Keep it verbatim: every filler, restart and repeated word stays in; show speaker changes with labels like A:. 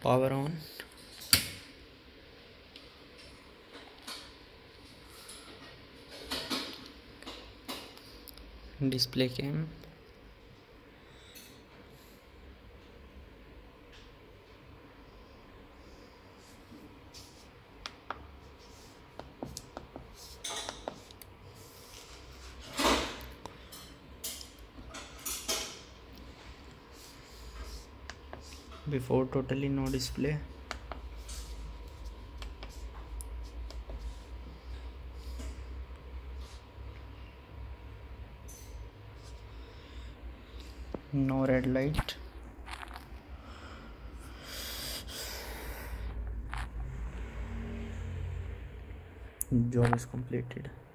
A: power on. Display cam. Before totally no display. No red light. Job is completed.